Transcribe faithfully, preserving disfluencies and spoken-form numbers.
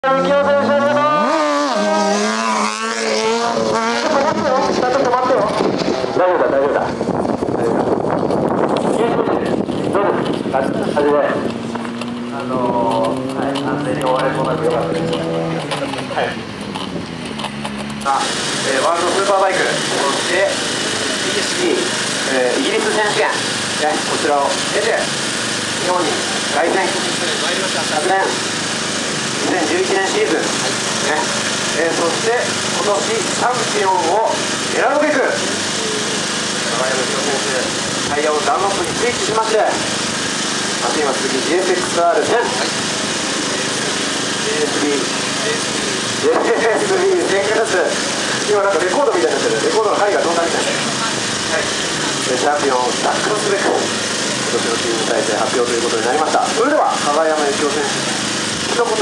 あのー、はい、安全に終われそうなくよかったです。はい。さあ、えー、ワールドスーパーバイク、そして ピーエスピー、えー、イギリス選手権、ね、こちらを経て、日本に凱旋、昨年、にせんじゅういちねんシーズン、ねえー、そして今年チャンピオンを選ぶべく、高山宏選手、タイヤをダンロップにスイッチしまして、マシンは次 ジェイエスエックスアールテン、はい、ジェイエスビー、ジェイエスビー 正解です。今なんかレコードみたいになってる、レコードの針が飛んだみたいな、はい、チャンピオンを奪還すべく、今年のチーム体制発表ということになりました。それでは、加賀山幸雄選手、一言